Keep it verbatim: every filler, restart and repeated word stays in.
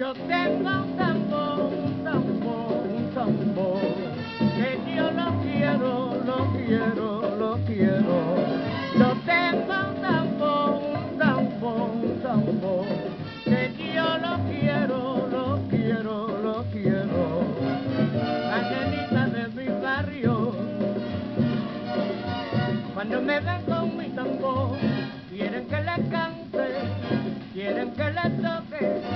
Yo tengo un tambor, un tambor, un tambor, que yo lo quiero, lo quiero, lo quiero. Yo tengo un tambor, un tambor, un tambor, que yo lo quiero, lo quiero, lo quiero. Angelita de mi barrio, cuando me ven con mi tambor, quieren que les cante, quieren que les toque.